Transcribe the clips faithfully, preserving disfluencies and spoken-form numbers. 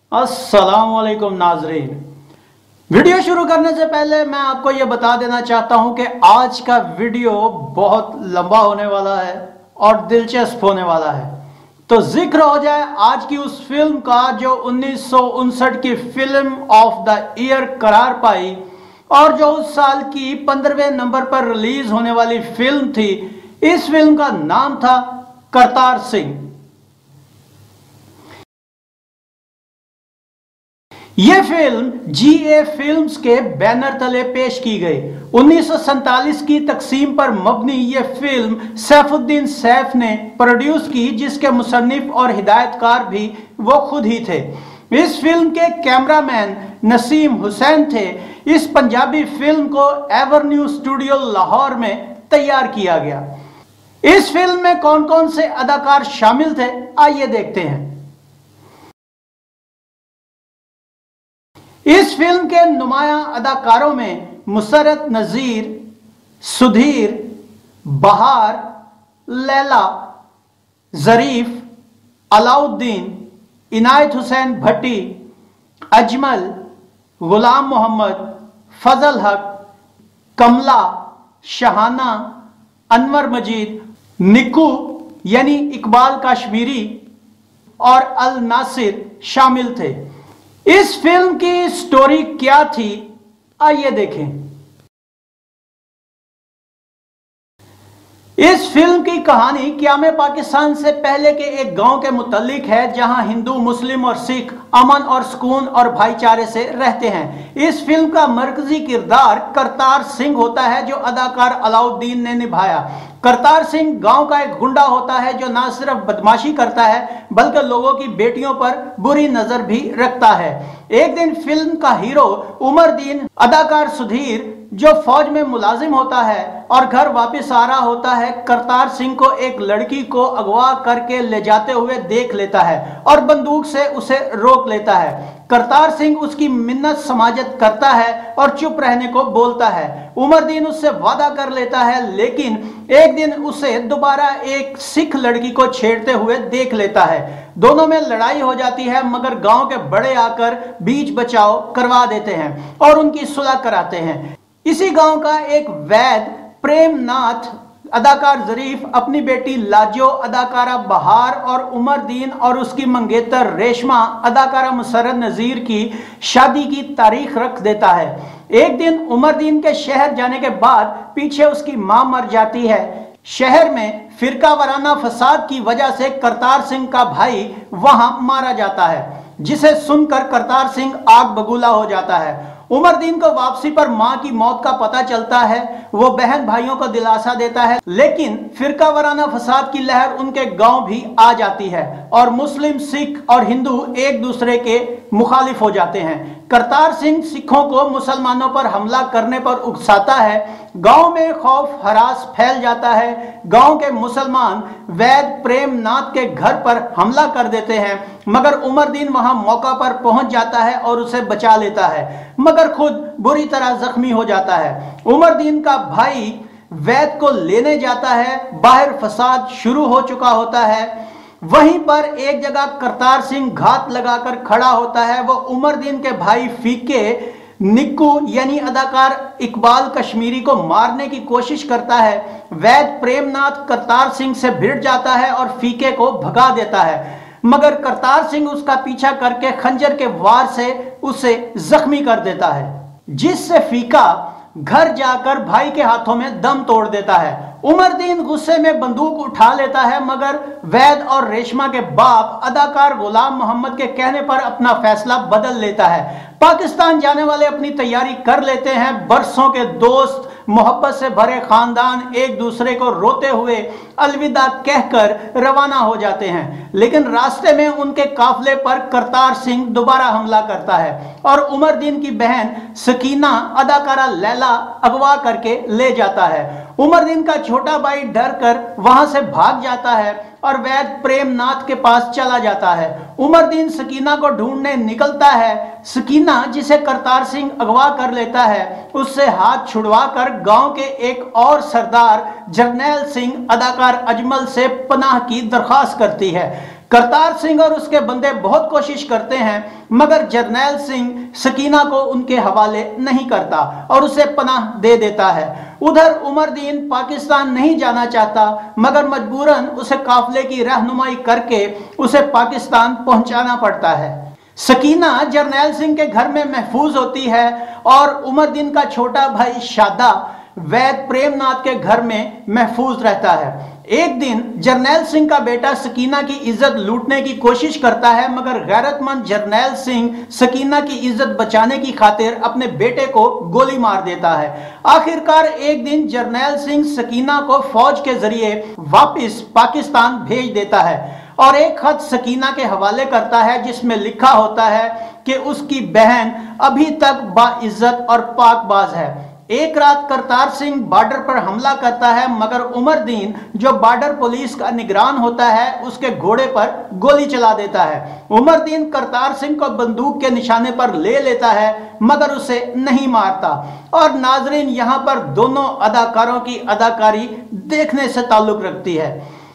अस्सलाम वालेकुम नाजरीन। वीडियो शुरू करने से पहले मैं आपको यह बता देना चाहता हूं कि आज का वीडियो बहुत लंबा होने वाला है और दिलचस्प होने वाला है। तो जिक्र हो जाए आज की उस फिल्म का जो उन्नीस सौ उनसठ की फिल्म ऑफ द ईयर करार पाई और जो उस साल की पंद्रहवें नंबर पर रिलीज होने वाली फिल्म थी। इस फिल्म का नाम था करतार सिंह। यह फिल्म जी ए फिल्म्स के बैनर तले पेश की गई। उन्नीस सौ सैंतालीस की तकसीम पर मबनी यह फिल्म सैफुद्दीन सैफ ने प्रोड्यूस की, जिसके मुसन्निफ और हिदायतकार भी वो खुद ही थे। इस फिल्म के कैमरामैन नसीम हुसैन थे। इस पंजाबी फिल्म को एवरन्यू स्टूडियो लाहौर में तैयार किया गया। इस फिल्म में कौन कौन से अदाकार शामिल थे, आइए देखते हैं। इस फिल्म के नुमायां अदाकारों में मुसरत नजीर, सुधीर, बहार, लैला, जरीफ, अलाउद्दीन, इनायत हुसैन भट्टी, अजमल, गुलाम मोहम्मद, फजल हक, कमला, शहाना, अनवर मजीद, निक्कू यानी इकबाल कश्मीरी और अल नासिर शामिल थे। इस फिल्म की स्टोरी क्या थी, आइए देखें। इस फिल्म की कहानी क़याम पाकिस्तान से पहले के एक गांव के मुतालिक है, जहां हिंदू, मुस्लिम और सिख अमन और सुकून और भाईचारे से रहते हैं। इस फिल्म का मरकजी किरदार करतार सिंह होता है, जो अदाकार अलाउद्दीन ने निभाया। करतार सिंह गांव का एक गुंडा होता है जो ना सिर्फ बदमाशी करता है बल्कि लोगों की बेटियों पर बुरी नजर भी रखता है। एक दिन फिल्म का हीरो उमरदीन अदाकार सुधीर, जो फौज में मुलाजिम होता है और घर वापस आ रहा होता है, करतार सिंह को एक लड़की को अगवा करके ले जाते हुए देख लेता है और बंदूक से उसे रोक लेता है। करतार सिंह उसकी मिन्नत समाजत करता है और चुप रहने को बोलता है। उमरदीन उससे वादा कर लेता है, लेकिन एक दिन उसे दोबारा एक सिख लड़की को छेड़ते हुए देख लेता है। दोनों में लड़ाई हो जाती है, मगर गांव के बड़े आकर बीच बचाव करवा देते हैं और उनकी सुलह कराते हैं। इसी गांव का एक वैद प्रेमनाथ अदाकार जरीफ अपनी बेटी लाजो अदाकारा बहार और उमरदीन और उसकी मंगेतर रेशमा अदाकारा मुसरत नजीर की शादी की तारीख रख देता है। एक दिन उमरदीन के शहर जाने के बाद पीछे उसकी मां मर जाती है। शहर में फिरका वराना फसाद की वजह से करतार सिंह का भाई वहां मारा जाता है, जिसे सुनकर करतार सिंह आग बबूला हो जाता है। उमरदीन को वापसी पर मां की मौत का पता चलता है। वो बहन भाइयों को दिलासा देता है, लेकिन फिरका वराना फसाद की लहर उनके गांव भी आ जाती है और मुस्लिम, सिख और हिंदू एक दूसरे के मुखालिफ हो जाते हैं। करतार सिंह सिखों को मुसलमानों पर हमला करने पर उकसाता है। गांव में खौफ हरास फैल जाता है। गांव के मुसलमान वैद प्रेमनाथ के घर पर हमला कर देते हैं, मगर उमरदीन वहां मौका पर पहुंच जाता है और उसे बचा लेता है, मगर खुद बुरी तरह जख्मी हो जाता है। उमरदीन का भाई वैद को लेने जाता है। बाहर फसाद शुरू हो चुका होता है। वहीं पर एक जगह करतार सिंह घात लगाकर खड़ा होता है। वो उमरदीन के भाई फीके निक्कू यानी अदाकार इकबाल कश्मीरी को मारने की कोशिश करता है। वैद प्रेमनाथ करतार सिंह से भिड़ जाता है और फीके को भगा देता है, मगर करतार सिंह उसका पीछा करके खंजर के वार से उसे जख्मी कर देता है, जिससे फीका घर जाकर भाई के हाथों में दम तोड़ देता है। उमरदीन गुस्से में बंदूक उठा लेता है, मगर वैद और रेशमा के बाप अदाकार गुलाम मोहम्मद के कहने पर अपना फैसला बदल लेता है। पाकिस्तान जाने वाले अपनी तैयारी कर लेते हैं। बरसों के दोस्त, मोहब्बत से भरे खानदान एक दूसरे को रोते हुए अलविदा कहकर रवाना हो जाते हैं, लेकिन रास्ते में उनके काफले पर करतार सिंह दोबारा हमला करता है और उमरदीन की बहन सकीना अदाकारा लैला अगवा करके ले जाता है। उमरदीन का छोटा भाई डर कर वहां से भाग जाता है और वैद प्रेमनाथ के पास चला जाता है। उमरदीन सकीना को ढूंढने निकलता है। सकीना, जिसे करतार सिंह अगवा कर लेता है, उससे हाथ छुड़वा कर गांव के एक और सरदार जरनैल सिंह अदाकार अजमल से पनाह की दरख्वास्त करती है। करतार सिंह और उसके बंदे बहुत कोशिश करते हैं, मगर जरनैल सिंह सकीना को उनके हवाले नहीं करता और उसे पनाह दे देता है। उधर उमरदीन पाकिस्तान नहीं जाना चाहता, मगर मजबूरन उसे काफिले की रहनुमाई करके उसे पाकिस्तान पहुंचाना पड़ता है। सकीना जरनैल सिंह के घर में महफूज होती है और उमरदीन का छोटा भाई शादा वैद प्रेमनाथ के घर में महफूज रहता है। एक दिन जरनैल सिंह का बेटा सकीना की इज्जत लूटने की कोशिश करता है, मगर गैरतमंद जरनैल सिंह सकीना की इज्जत बचाने की खातिर अपने बेटे को गोली मार देता है। आखिरकार एक दिन जरनैल सिंह सकीना को फौज के जरिए वापस पाकिस्तान भेज देता है और एक खत सकीना के हवाले करता है जिसमें लिखा होता है कि उसकी बहन अभी तक बाइज्जत और पाकबाज है। एक रात करतार सिंह बॉर्डर पर हमला करता है, मगर उमरदीन जो बॉर्डर पुलिस का निगरान होता है उसके घोड़े पर गोली चला देता है। उमरदीन करतार सिंह को बंदूक के निशाने पर ले लेता है, मगर उसे नहीं मारता। और नाजरीन, यहाँ पर दोनों अदाकारों की अदाकारी देखने से ताल्लुक रखती है।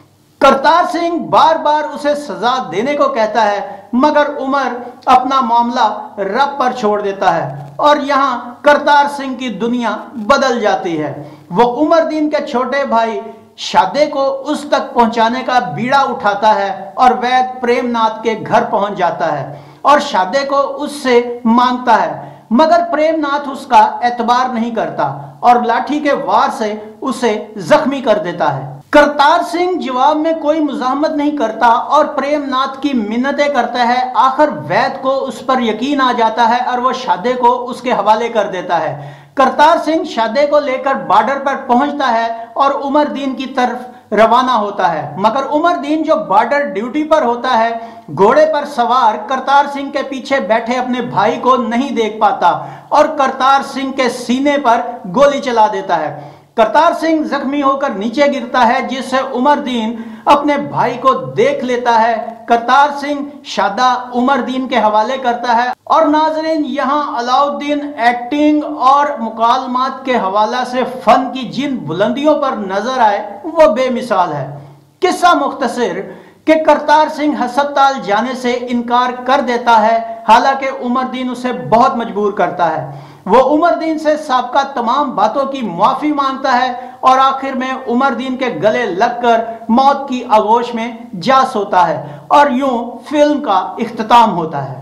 करतार सिंह बार बार उसे सजा देने को कहता है, मगर उमर अपना मामला रब पर छोड़ देता है और यहाँ करतार सिंह की दुनिया बदल जाती है। वो उमरदीन के छोटे भाई शादे को उस तक पहुंचाने का बीड़ा उठाता है और वैद प्रेमनाथ के घर पहुंच जाता है और शादे को उससे मांगता है, मगर प्रेमनाथ उसका एतबार नहीं करता और लाठी के वार से उसे जख्मी कर देता है। करतार सिंह जवाब में कोई मुजाहमत नहीं करता और प्रेमनाथ की मिन्नतें करता है। आखिर वैद को उस पर यकीन आ जाता है और वो शादे को उसके हवाले कर देता है। करतार सिंह शादे को लेकर बॉर्डर पर पहुंचता है और उमरदीन की तरफ रवाना होता है, मगर उमरदीन जो बॉर्डर ड्यूटी पर होता है घोड़े पर सवार करतार सिंह के पीछे बैठे अपने भाई को नहीं देख पाता और करतार सिंह के सीने पर गोली चला देता है। करतार सिंह जख्मी होकर नीचे गिरता है, जिससे उमरदीन अपने भाई को देख लेता है। करतार सिंह शादा उमरदीन के हवाले करता है और नाजरीन, यहाँ अलाउद्दीन एक्टिंग और मुकालमात के हवाला से फन की जिन बुलंदियों पर नजर आए वो बेमिसाल है। किस्सा मुख्तसर कि करतार सिंह हस्पताल जाने से इनकार कर देता है, हालांकि उमरदीन उसे बहुत मजबूर करता है। वो उमरदीन से साबका तमाम बातों की माफी मांगता है और आखिर में उमरदीन के गले लगकर मौत की आगोश में जा सोता है और यूं फिल्म का इख्तिताम होता है।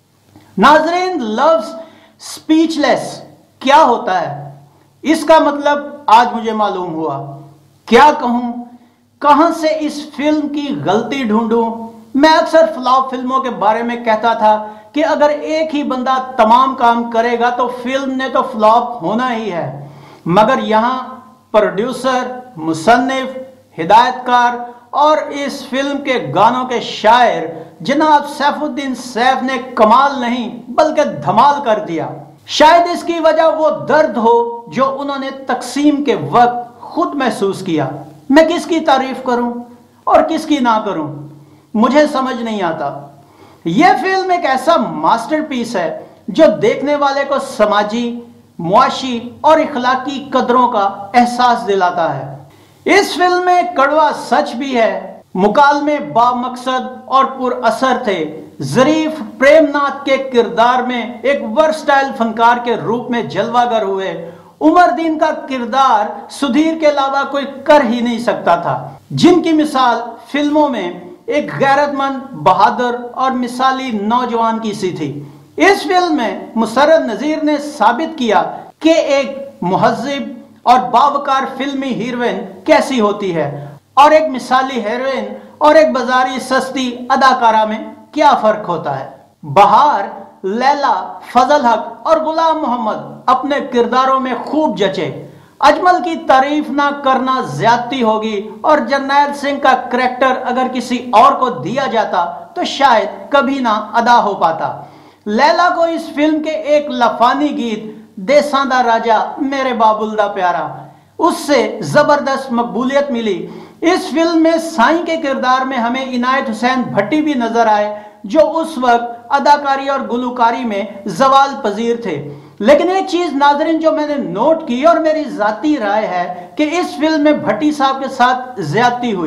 नाजरीन, लव्स स्पीचलेस क्या होता है, इसका मतलब आज मुझे मालूम हुआ। क्या कहूं, कहां से इस फिल्म की गलती ढूंढूं। मैं अक्सर फ्लॉप फिल्मों के बारे में कहता था कि अगर एक ही बंदा तमाम काम करेगा तो फिल्म ने तो फ्लॉप होना ही है, मगर यहां प्रोड्यूसर, मुसन्निफ, हिदायतकार और इस फिल्म के गानों के शायर जनाब सैफुद्दीन सैफ ने कमाल नहीं बल्कि धमाल कर दिया। शायद इसकी वजह वो दर्द हो जो उन्होंने तकसीम के वक्त खुद महसूस किया। मैं किसकी तारीफ करूं और किसकी ना करूं, मुझे समझ नहीं आता। यह फिल्म एक ऐसा मास्टरपीस है जो देखने वाले को समाजी, मुआशी और इखलाकी कदरों का एहसास दिलाता है। इस फिल्म में कड़वा सच भी है, मुकालमे बामकसद और पुरअसर थे। जरीफ प्रेमनाथ के किरदार में एक वर्सटाइल फनकार के रूप में जलवागर हुए। उमरदीन का किरदार सुधीर के अलावा कोई कर ही नहीं सकता था, जिनकी मिसाल फिल्मों में एक गैरतमंद, बहादुर और मिसाली नौजवान की सी थी। इस फिल्म में मुसर्रत नजीर ने साबित किया कि एक मुहज्जिब और बावकार फिल्मी हीरोइन कैसी होती है और एक मिसाली हीरोइन और एक बाजारी सस्ती अदाकारा में क्या फर्क होता है। बहार, लैला, फजल हक और गुलाम मोहम्मद अपने किरदारों में खूब जचे। अजमल की तारीफ ना करना ज्यादती होगी और जरनैल सिंह का करैक्टर अगर किसी और को दिया जाता तो शायद कभी ना अदा हो पाता। लैला को इस फिल्म के एक लफानी गीत देसां दा राजा मेरे बाबुल दा प्यारा, उससे जबरदस्त मकबूलियत मिली। इस फिल्म में साईं के किरदार में हमें इनायत हुसैन भट्टी भी नजर आए, जो उस वक्त अदाकारी और गुलकारी में जवाल पजीर थे। लेकिन एक चीज नाजरीन जो मैंने नोट की और मेरी जाती राय है कि इस फिल्म में भट्टी साहब के साथ ज्यादती हुई।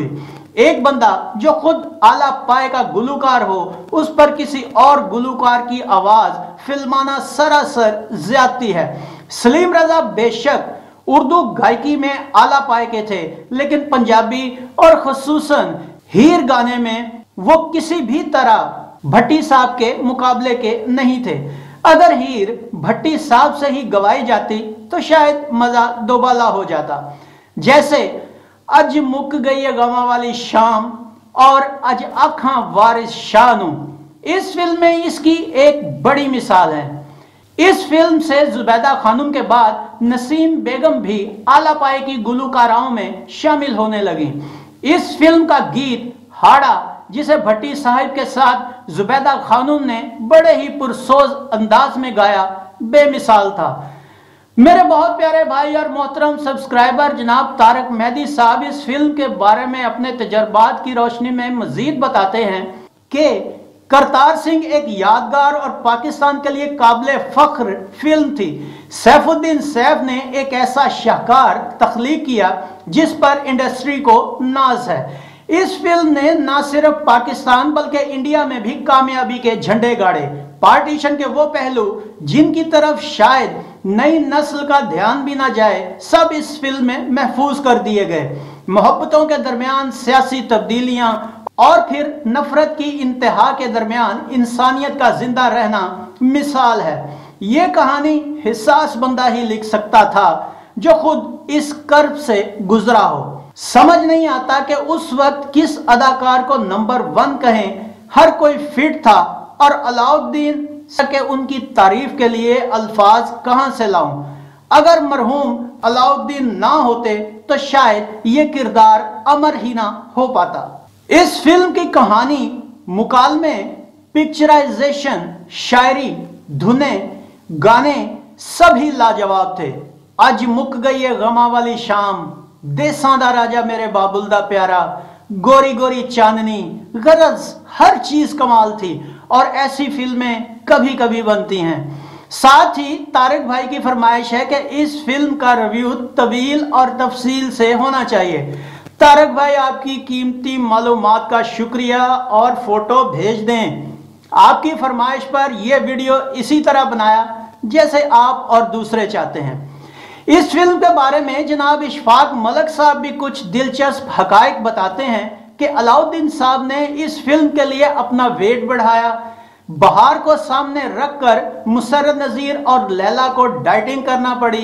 एक बंदा जो खुद आला पाए का गुलूकार हो, उस पर किसी और गुलूकार की आवाज फिल्माना सरासर ज्यादती है। सलीम रजा बेशक उर्दू गायकी में आला पाए के थे, लेकिन पंजाबी और खुसूसन हीर गाने में वो किसी भी तरह भट्टी साहब के मुकाबले के नहीं थे। अगर हीर भट्टी साहब से ही गवाई जाती तो शायद मजा दोबाला हो जाता। जैसे अज मुक गई है गवा वाली शाम और अज आखा वारिस शानू, इस फिल्म में इसकी एक बड़ी मिसाल है। इस फिल्म से जुबैदा खानम के बाद नसीम बेगम भी आला पाए की गुलूकाराओं में शामिल होने लगी। इस फिल्म का गीत हाड़ा, जिसे भट्टी साहिब के साथ जुबैदा खानम ने बड़े ही पुरसोज अंदाज में गाया, बेमिसाल था। मेरे बहुत प्यारे भाई और मोहतरम सब्सक्राइबर जनाब तारक मेहदी साहब इस फिल्म के बारे में अपने तजर्बात की रोशनी में मजीद बताते हैं कि करतार सिंह एक यादगार और पाकिस्तान के लिए काबिल फख्र फिल्म थी। सैफुद्दीन सैफ ने एक ऐसा शाहकार तख्लीक किया जिस पर इंडस्ट्री को नाज है। इस फिल्म ने न सिर्फ पाकिस्तान बल्कि इंडिया में भी कामयाबी के झंडे गाड़े। पार्टीशन के वो पहलू जिनकी तरफ शायद नई नस्ल का ध्यान भी ना जाए, सब इस फिल्म में महफूज कर दिए गए। मोहब्बतों के दरमियान सियासी तब्दीलियां और फिर नफरत की इंतहा के दरमियान इंसानियत का जिंदा रहना मिसाल है। ये कहानी हिस्सास बंदा ही लिख सकता था जो खुद इस कर्ब से गुजरा हो। समझ नहीं आता कि उस वक्त किस अदाकार को नंबर वन कहें। हर कोई फिट था और अलाउद्दीन के उनकी तारीफ के लिए अल्फाज कहां से लाऊं। अगर मरहूम अलाउद्दीन ना होते तो शायद ये किरदार अमर ही ना हो पाता। इस फिल्म की कहानी, मुकालमे, पिक्चराइजेशन, शायरी, धुनें, गाने सभी लाजवाब थे। अज मुक गई है गमा वाली शाम, देसां दा राजा मेरे बाबुल दा प्यारा, गोरी गोरी चांदनी, गरज हर चीज कमाल थी और ऐसी फिल्में कभी कभी बनती हैं। साथ ही तारिक भाई की फरमाइश है कि इस फिल्म का रिव्यू तवील और तफसील से होना चाहिए। तारक भाई आपकी कीमती मालूमात का शुक्रिया और फोटो भेज दें। आपकी फरमाइश पर यह वीडियो इसी तरह बनाया जैसे आप और दूसरे चाहते हैं। इस फिल्म के बारे में जनाब इशफाक मलक साहब भी कुछ दिलचस्प हकायक बताते हैं कि अलाउद्दीन साहब ने इस फिल्म के लिए अपना वेट बढ़ाया। बहार को सामने रखकर मुसर्रत नज़ीर और लैला को डाइटिंग करना पड़ी।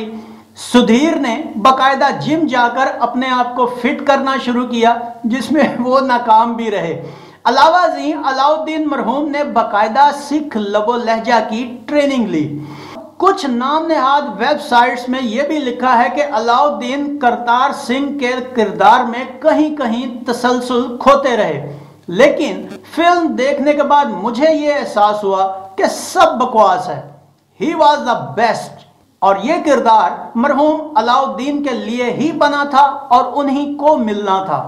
सुधीर ने बकायदा जिम जाकर अपने आप को फिट करना शुरू किया, जिसमें वो नाकाम भी रहे। अलावा जी अलाउद्दीन मरहूम ने बकायदा सिख लबो लहजा की ट्रेनिंग ली। कुछ नाम नेहाद वेबसाइट्स में यह भी लिखा है कि अलाउद्दीन करतार सिंह के किरदार में कहीं कहीं तसलसल खोते रहे, लेकिन फिल्म देखने के बाद मुझे यह एहसास हुआ कि सब बकवास है। ही वॉज द बेस्ट और यह किरदार मरहूम अलाउद्दीन के लिए ही बना था और उन्हीं को मिलना था।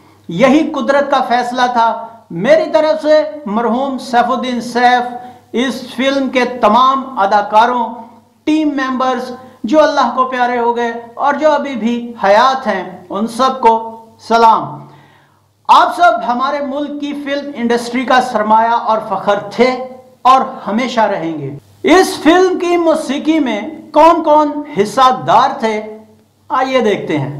यही कुदरत का फैसला था। मेरी तरफ से मरहूम सैफुद्दीन सैफ, इस फिल्म के तमाम अदाकारों, टीम मेंबर्स जो अल्लाह को प्यारे हो गए और जो अभी भी हयात हैं, उन सबको सलाम। आप सब हमारे मुल्क की फिल्म इंडस्ट्री का सरमाया और फख्र थे और हमेशा रहेंगे। इस फिल्म की मौसीकी में कौन कौन हिस्सादार थे, आइए देखते हैं।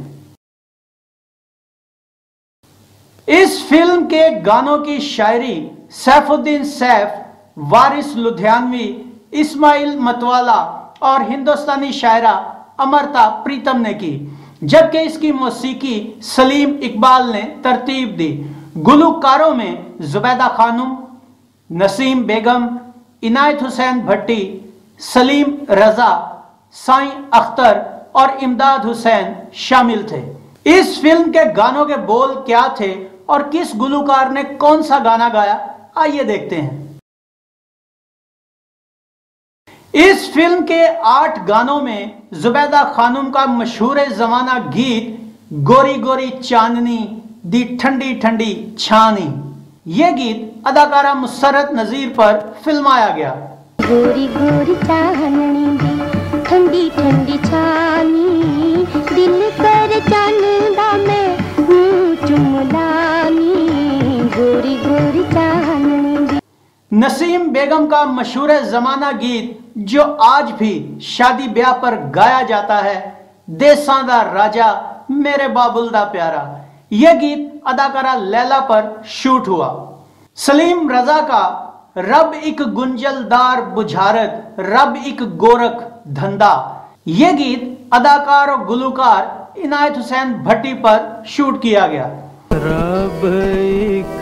इस फिल्म के गानों की शायरी सैफुद्दीन सैफ, वारिस लुधियानवी, इस्माइल मतवाला और हिंदुस्तानी शायरा अमृता प्रीतम ने की, जबकि इसकी मौसीकी सलीम इकबाल ने तरतीब दी। गुलकारों में जुबैदा खानम, नसीम बेगम, इनायत हुसैन भट्टी, सलीम रजा, साईं अख्तर और इमदाद हुसैन शामिल थे। इस फिल्म के गानों के बोल क्या थे और किस गुलकार ने कौन सा गाना गाया, आइए देखते हैं। इस फिल्म के आठ गानों में जुबैदा खानम का मशहूर जमाना गीत गोरी गोरी चांदनी दी ठंडी ठंडी छानी, यह गीत अदाकारा मुसर्रत नज़ीर पर फिल्माया गया। गोरी गोरी चांदनी दी ठंडी ठंडी छानी, दिल कर जानदा मैं हूँ चुमलानी। नसीम बेगम का मशहूर जमाना गीत जो आज भी शादी ब्याह पर गाया जाता है, देसां दा राजा मेरे बाबुल दा प्यारा, यह गीत अदाकारा लैला पर शूट हुआ। सलीम रजा का रब एक गुंजलदार बुझारत रब एक गोरख धंधा, यह गीत अदाकार और गुलकार इनायत हुसैन भट्टी पर शूट किया गया। रब एक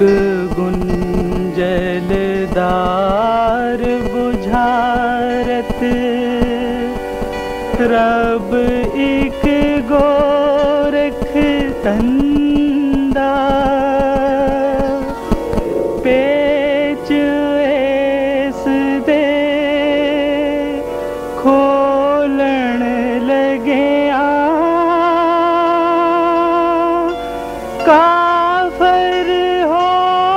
गुंजलदार बुझारत रब एक गोरख धंधा, पेच ऐस दे खोलन लगे आ काफर हो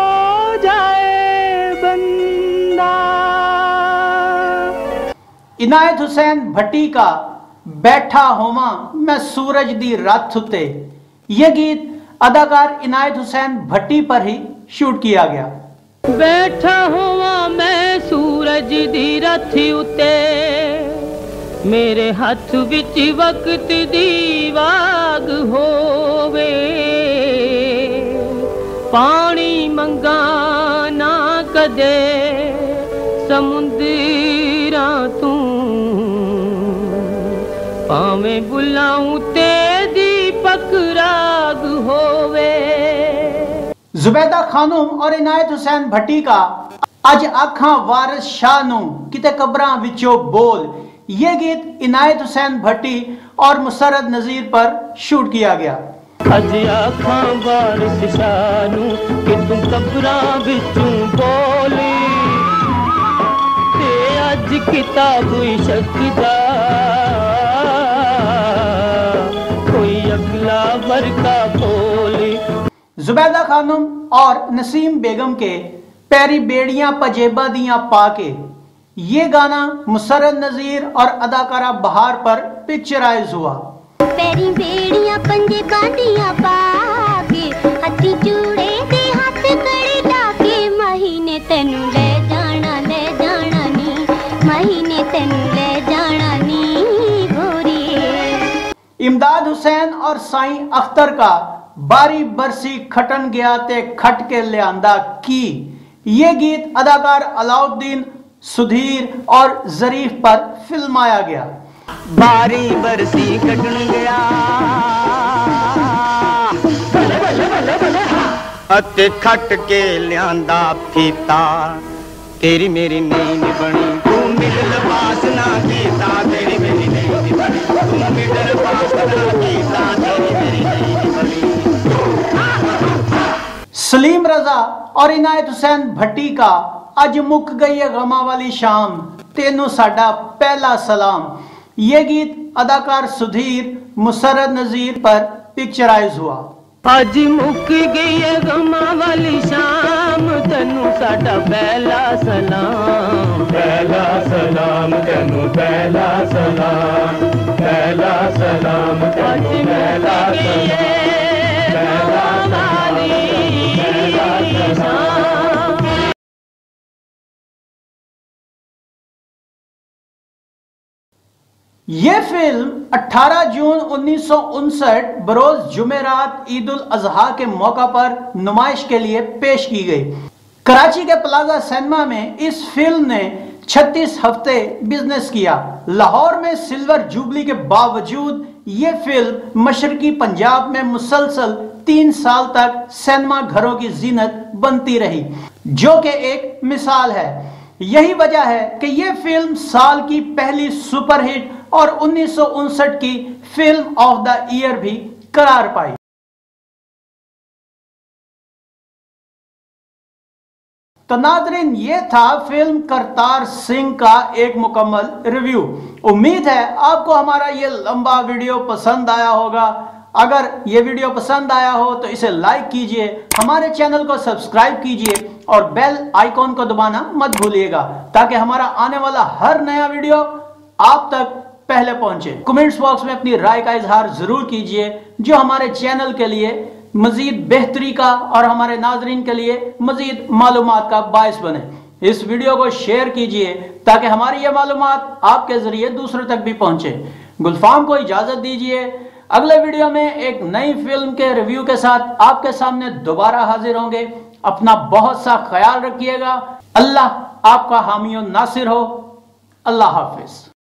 जाए बंदा। इनायत हुसैन भट्टी का बैठा होवा मैं सूरज दी रात उते, यह गीत अदाकार इनायत हुसैन भट्टी पर ही शूट किया गया। बैठा होवा मैं सूरज दी रात उते, मेरे हाथ विच वक्त दी वाग होवे, पानी मंगा ना कदे समुंदरा तू, पावें बुलाऊं ते दीपक राग होवे। जुबैदा खानूम और इनायत हुसैन भट्टी का अज आखा वारिस शाह नू किते कब्रां विचों बोल, यह गीत इनायत हुसैन भट्टी और मुसरत नजीर पर शूट किया गया। अज आखा वारिस शाह नू कि तू कब्रां विचों बोली, ते अज किताब इश्क दा कोई अगला वर्का बोली। जुबैदा खानम और नसीम बेगम के पैरी बेड़ियां पजेबा दियां पाके, ये गाना मुसरत नजीर और अदाकारा बहार पर पिक्चराइज हुआ। पैरी बेड़ियां पंजेबा दियां पाके, हथी चूड़े दे हाथ कड़े लाके, महीने तेनू ले जाना ले जाना नी, महीने तेनू ले जाना नी गोरी। इमदाद हुसैन और साईं अख्तर का बारी बरसी खटन गया ते खट के लियांदा की, ये गीत अदाकार अलाउद्दीन सुधीर और जरीफ पर फिल्माया गया। बारी बरसी खटन गया अते खट के लियांदा फीता, तेरी मेरी नींद बनी तू मिडल पास ना कीता, तेरी मेरी नींद बनी तू मिडल पास ना कीता, तेरी मेरी नींद बनी। सलीम रजा और इनायत हुसैन भट्टी का अज मुक गई है गमा वाली शाम, तेनू साडा पहला सलाम, ये गीत अदाकार सुधीर मुसरत नजीर पर पिक्चराइज हुआ। अज मुक गई है गमा वाली शाम, तेनू साडा पहला सलाम, पहला सलाम तेनू पहला सलाम, पहला सलाम तेनू पहला सलाम, पहला सलाम पहला सलाम। ये फिल्म अठारह जून उन्नीस सौ उनसठ बरोज जुमेरात ईद उल अजहा के मौका पर नुमाइश के लिए पेश की गई। कराची के प्लाजा सिनेमा में इस फिल्म ने छत्तीस हफ्ते बिजनेस किया। लाहौर में सिल्वर जुबली के बावजूद ये फिल्म मशरकी पंजाब में मुसलसल तीन साल तक सिनेमा घरों की जीनत बनती रही, जो कि एक मिसाल है। यही वजह है कि यह फिल्म साल की पहली सुपरहिट और उन्नीस सौ उनसठ की फिल्म ऑफ द ईयर भी करार पाई। तो नाज़रीन, ये था फिल्म करतार सिंह का एक मुकम्मल रिव्यू। उम्मीद है आपको हमारा ये लंबा वीडियो पसंद आया होगा। अगर ये वीडियो पसंद आया हो तो इसे लाइक कीजिए, हमारे चैनल को सब्सक्राइब कीजिए और बेल आइकॉन को दबाना मत भूलिएगा, ताकि हमारा आने वाला हर नया वीडियो आप तक पहले पहुंचे। कमेंट्स बॉक्स में अपनी राय का इजहार जरूर कीजिए, जो हमारे चैनल के लिए मजीद बेहतरी का और हमारे नाजरीन के लिए मजीद मालूमात का बायस बने। इस वीडियो को शेयर कीजिए ताकि हमारी ये मालूमात आपके जरिए दूसरों तक भी पहुंचे। गुलफाम को इजाजत दीजिए। अगले वीडियो में एक नई फिल्म के रिव्यू के साथ आपके सामने दोबारा हाजिर होंगे। अपना बहुत सा ख्याल रखिएगा। अल्लाह आपका हामी और नासिर हो। अल्लाह हाफिज।